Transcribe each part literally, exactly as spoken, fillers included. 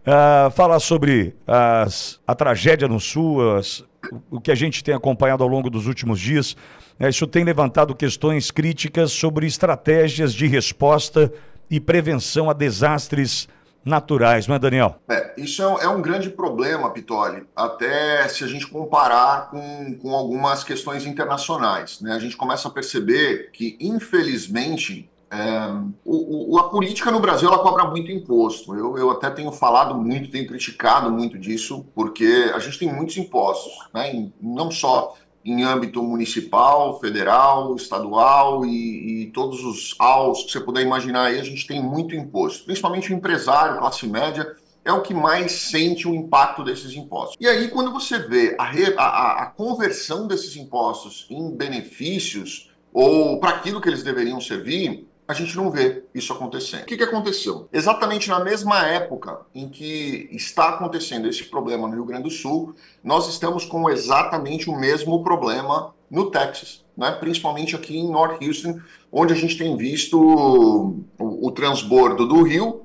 uh, falar sobre as, a tragédia no Sul, as, o que a gente tem acompanhado ao longo dos últimos dias. Uh, isso tem levantado questões críticas sobre estratégias de resposta e prevenção a desastres naturais, não é, Daniel? É, isso é, um é um grande problema, Pitoli, até se a gente comparar com, com algumas questões internacionais, né? A gente começa a perceber que, infelizmente, é, o, o, a política no Brasil ela cobra muito imposto. Eu, eu até tenho falado muito, tenho criticado muito disso, porque a gente tem muitos impostos, né? Em, não só em âmbito municipal, federal, estadual e, e todos os aos que você puder imaginar aí, a gente tem muito imposto. Principalmente o empresário, classe média, é o que mais sente o impacto desses impostos. E aí, quando você vê a, re, a, a conversão desses impostos em benefícios ou para aquilo que eles deveriam servir, a gente não vê isso acontecendo. O que, que aconteceu? Exatamente na mesma época em que está acontecendo esse problema no Rio Grande do Sul, nós estamos com exatamente o mesmo problema no Texas, né? Principalmente aqui em North Houston, onde a gente tem visto o, o, o transbordo do rio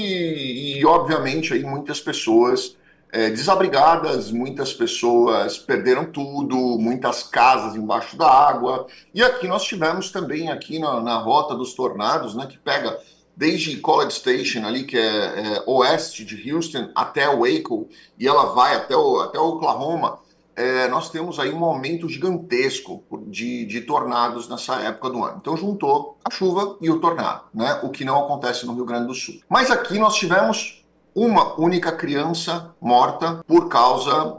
e, e, obviamente, aí muitas pessoas é, desabrigadas, muitas pessoas perderam tudo, muitas casas embaixo da água. E aqui nós tivemos também, aqui na, na rota dos tornados, né, que pega desde College Station, ali, que é, é oeste de Houston, até Waco, e ela vai até, o, até Oklahoma. É, nós temos aí um aumento gigantesco de, de tornados nessa época do ano. Então juntou a chuva e o tornado, né? O que não acontece no Rio Grande do Sul. Mas aqui nós tivemos uma única criança morta por causa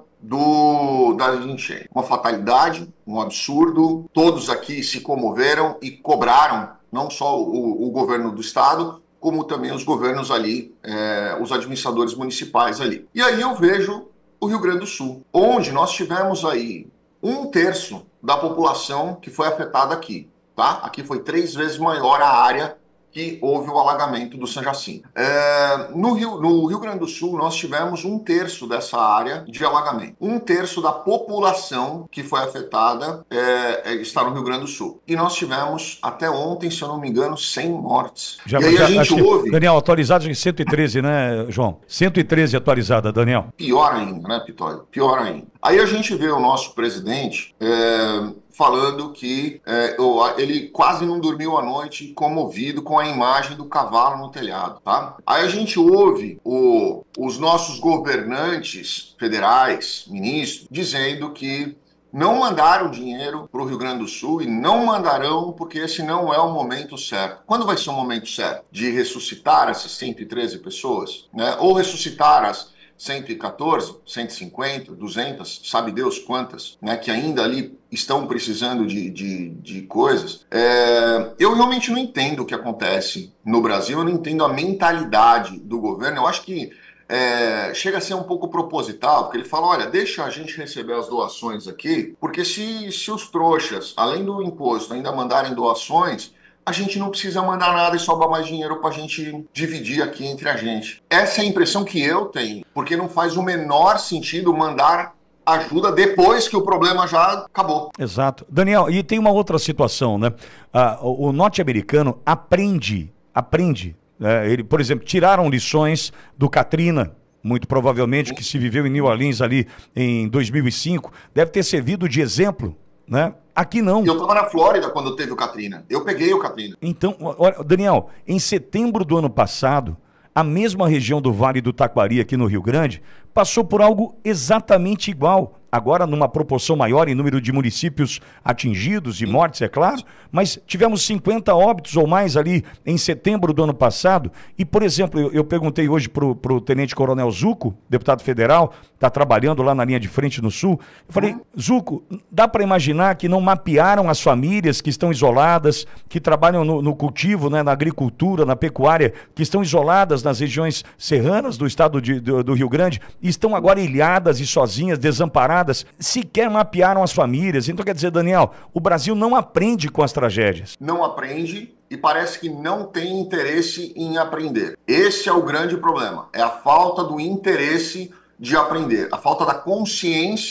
do, da enchente. Uma fatalidade, um absurdo. Todos aqui se comoveram e cobraram, não só o, o governo do estado, como também os governos ali, é, os administradores municipais ali. E aí eu vejo o Rio Grande do Sul, onde nós tivemos aí um terço da população que foi afetada aqui, tá? Aqui foi três vezes maior a área que houve o alagamento do São Jacinto. É, no, Rio, no Rio Grande do Sul, nós tivemos um terço dessa área de alagamento. Um terço da população que foi afetada é, está no Rio Grande do Sul. E nós tivemos, até ontem, se eu não me engano, cem mortes. Já, e aí já, a gente ouve... Daniel, atualizados em cento e treze, né, João? cento e treze atualizada, Daniel. Pior ainda, né, Pitório? Pior ainda. Aí a gente vê o nosso presidente... É... falando que é, ele quase não dormiu à noite comovido com a imagem do cavalo no telhado, tá? Aí a gente ouve o, os nossos governantes federais, ministros, dizendo que não mandaram dinheiro para o Rio Grande do Sul e não mandarão porque esse não é o momento certo. Quando vai ser o momento certo? De ressuscitar essas cento e treze pessoas? Né? Ou ressuscitar as cento e quatorze, cento e cinquenta, duzentas, sabe Deus quantas, né, que ainda ali estão precisando de, de, de coisas. É, eu realmente não entendo o que acontece no Brasil, eu não entendo a mentalidade do governo. Eu acho que é, chega a ser um pouco proposital, porque ele fala, olha, deixa a gente receber as doações aqui, porque se, se os trouxas, além do imposto, ainda mandarem doações, a gente não precisa mandar nada e sobra mais dinheiro para a gente dividir aqui entre a gente. Essa é a impressão que eu tenho, porque não faz o menor sentido mandar ajuda depois que o problema já acabou. Exato. Daniel, e tem uma outra situação, né? Ah, o, o norte-americano aprende, aprende. É, ele, por exemplo, tiraram lições do Katrina, muito provavelmente, que se viveu em New Orleans ali em dois mil e cinco, deve ter servido de exemplo, né? Aqui não. Eu estava na Flórida quando teve o Katrina. Eu peguei o Katrina. Então, olha, Daniel, em setembro do ano passado, a mesma região do Vale do Taquari, aqui no Rio Grande, passou por algo exatamente igual. Agora numa proporção maior em número de municípios atingidos, de mortes, é claro, mas tivemos cinquenta óbitos ou mais ali em setembro do ano passado. E, por exemplo, eu, eu perguntei hoje para o Tenente Coronel Zuco, deputado federal, está trabalhando lá na linha de frente no Sul. Eu falei, Zuco, dá para imaginar que não mapearam as famílias que estão isoladas, que trabalham no, no cultivo, né, na agricultura, na pecuária, que estão isoladas nas regiões serranas do estado de, do, do Rio Grande e estão agora ilhadas e sozinhas, desamparadas, sequer mapearam as famílias. Então, quer dizer, Daniel, o Brasil não aprende com as tragédias. Não aprende e parece que não tem interesse em aprender. Esse é o grande problema, é a falta do interesse de aprender, a falta da consciência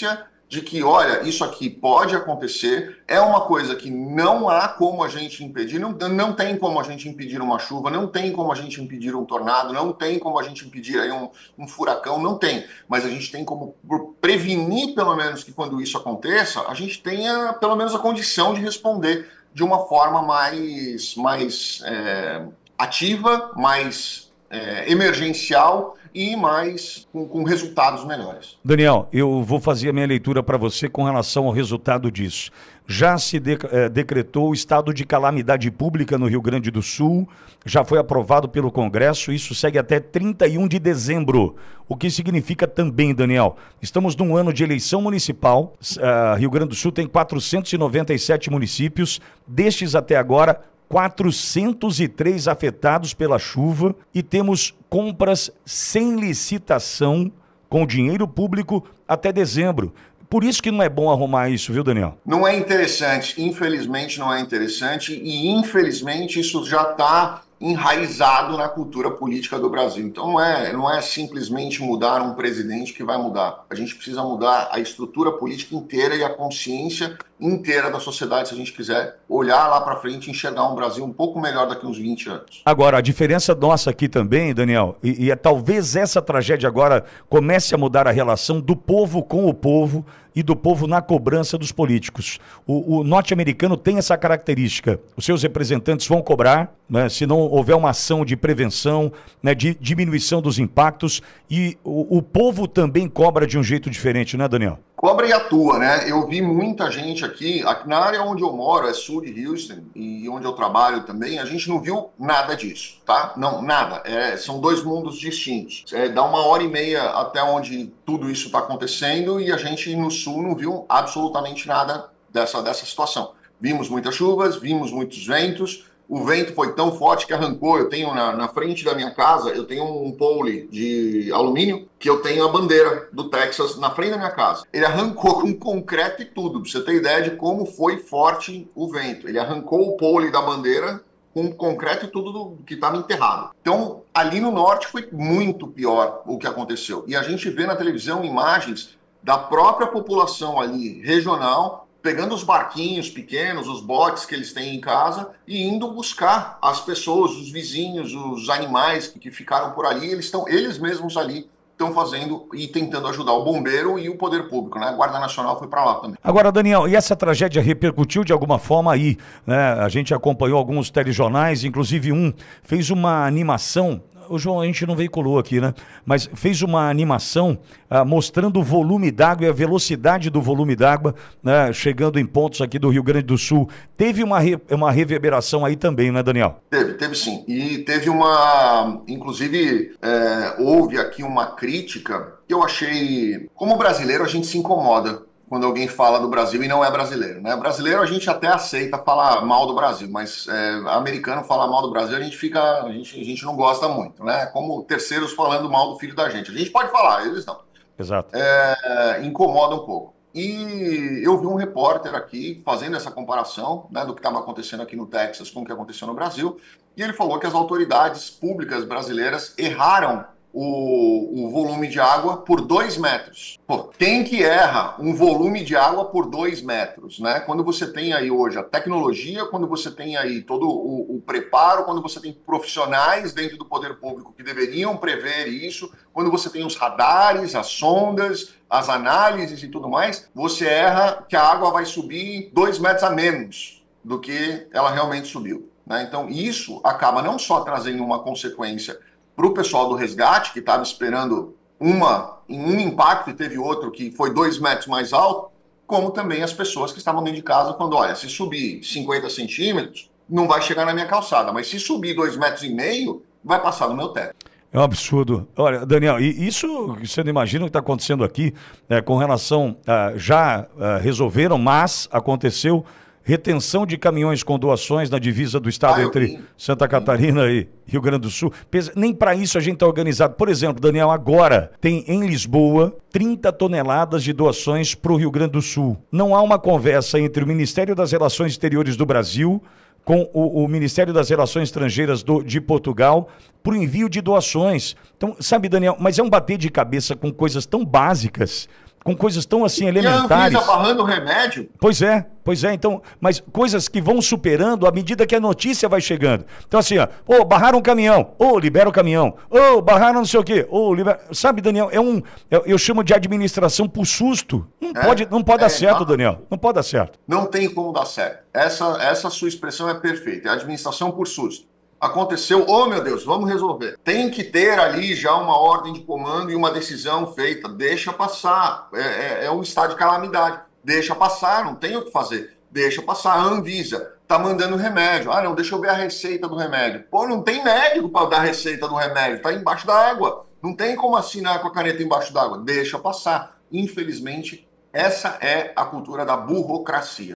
de que, olha, isso aqui pode acontecer, é uma coisa que não há como a gente impedir, não, não tem como a gente impedir uma chuva, não tem como a gente impedir um tornado, não tem como a gente impedir aí um, um furacão, não tem, mas a gente tem como prevenir, pelo menos, que quando isso aconteça, a gente tenha, pelo menos, a condição de responder de uma forma mais, mais é, ativa, mais é, emergencial, e mais com, com resultados melhores. Daniel, eu vou fazer a minha leitura para você com relação ao resultado disso. Já se de, eh, decretou o estado de calamidade pública no Rio Grande do Sul, já foi aprovado pelo Congresso, isso segue até trinta e um de dezembro. O que significa também, Daniel, estamos num ano de eleição municipal, uh, Rio Grande do Sul tem quatrocentos e noventa e sete municípios, destes até agora, quatrocentos e três afetados pela chuva e temos compras sem licitação com dinheiro público até dezembro. Por isso que não é bom arrumar isso, viu, Daniel? Não é interessante, infelizmente não é interessante e infelizmente isso já está enraizado na cultura política do Brasil. Então não é, não é simplesmente mudar um presidente que vai mudar. A gente precisa mudar a estrutura política inteira e a consciência inteira da sociedade se a gente quiser olhar lá para frente e enxergar um Brasil um pouco melhor daqui a uns vinte anos. Agora, a diferença nossa aqui também, Daniel, e, e é talvez essa tragédia agora comece a mudar a relação do povo com o povo e do povo na cobrança dos políticos. O, o norte-americano tem essa característica. Os seus representantes vão cobrar, né, se não houver uma ação de prevenção, né, de diminuição dos impactos, e o, o povo também cobra de um jeito diferente, né, Daniel? Cobra e atua, né? Eu vi muita gente aqui, aqui na área onde eu moro, é sul de Houston, e onde eu trabalho também, a gente não viu nada disso, tá? Não, nada. É, são dois mundos distintos. É, dá uma hora e meia até onde tudo isso está acontecendo e a gente no sul não viu absolutamente nada dessa, dessa situação. Vimos muitas chuvas, vimos muitos ventos. O vento foi tão forte que arrancou. Eu tenho na, na frente da minha casa, eu tenho um pole de alumínio que eu tenho a bandeira do Texas na frente da minha casa. Ele arrancou com concreto e tudo, pra você ter ideia de como foi forte o vento. Ele arrancou o pole da bandeira com concreto e tudo do, que estava enterrado. Então, ali no norte foi muito pior o que aconteceu. E a gente vê na televisão imagens da própria população ali regional pegando os barquinhos pequenos, os botes que eles têm em casa e indo buscar as pessoas, os vizinhos, os animais que, que ficaram por ali. Eles estão, eles mesmos ali estão fazendo e tentando ajudar o bombeiro e o poder público, né? A Guarda Nacional foi para lá também. Agora, Daniel, e essa tragédia repercutiu de alguma forma aí, né? A gente acompanhou alguns telejornais, inclusive um fez uma animação. O João, a gente não veiculou aqui, né? Mas fez uma animação ah, mostrando o volume d'água e a velocidade do volume d'água, né, chegando em pontos aqui do Rio Grande do Sul. Teve uma, re, uma reverberação aí também, né, Daniel? Teve, teve sim. E teve uma... Inclusive, é, houve aqui uma crítica que eu achei... Como brasileiro, a gente se incomoda quando alguém fala do Brasil e não é brasileiro, né? Brasileiro a gente até aceita falar mal do Brasil, mas é, americano falar mal do Brasil a gente fica, a gente, a gente não gosta muito, né? Como terceiros falando mal do filho da gente. A gente pode falar, eles não. Exato. É, incomoda um pouco. E eu vi um repórter aqui fazendo essa comparação, né, do que estava acontecendo aqui no Texas com o que aconteceu no Brasil, e ele falou que as autoridades públicas brasileiras erraram O, o volume de água por dois metros. Pô, quem que erra um volume de água por dois metros, né? Quando você tem aí hoje a tecnologia, quando você tem aí todo o, o preparo, quando você tem profissionais dentro do poder público que deveriam prever isso, quando você tem os radares, as sondas, as análises e tudo mais, você erra que a água vai subir dois metros a menos do que ela realmente subiu, né? Então isso acaba não só trazendo uma consequência para o pessoal do resgate, que estava esperando uma, em um impacto e teve outro que foi dois metros mais alto, como também as pessoas que estavam dentro de casa falando, olha, se subir cinquenta centímetros, não vai chegar na minha calçada, mas se subir dois metros e meio, vai passar no meu teto. É um absurdo. Olha, Daniel, e isso você não imagina o que está acontecendo aqui, é, com relação, a, já a, resolveram, mas aconteceu retenção de caminhões com doações na divisa do estado ah, entre vi. Santa Catarina e Rio Grande do Sul. Nem para isso a gente está organizado. Por exemplo, Daniel, agora tem em Lisboa trinta toneladas de doações para o Rio Grande do Sul. Não há uma conversa entre o Ministério das Relações Exteriores do Brasil com o, o Ministério das Relações Estrangeiras do, de Portugal para o envio de doações. Então, sabe, Daniel, mas é um bater de cabeça com coisas tão básicas, com coisas tão assim E a elementares. Anvisa barrando o remédio? Pois é, pois é, então, mas coisas que vão superando à medida que a notícia vai chegando. Então assim, ó, ô, barraram um caminhão, ô, libera o caminhão, ô, barraram não sei o quê, ô, libera... Sabe, Daniel, é um, eu, eu chamo de administração por susto. Não É, pode, não pode é, dar certo, tá. Daniel, não pode dar certo. Não tem como dar certo. Essa, essa sua expressão é perfeita, é administração por susto. Aconteceu, oh meu Deus, vamos resolver. Tem que ter ali já uma ordem de comando e uma decisão feita. Deixa passar, é, é, é um estado de calamidade. Deixa passar, não tem o que fazer. Deixa passar, a Anvisa tá mandando remédio. Ah não, deixa eu ver a receita do remédio. Pô, não tem médico para dar a receita do remédio, tá embaixo da água. Não tem como assinar com a caneta embaixo d'água. Deixa passar. Infelizmente, essa é a cultura da burocracia.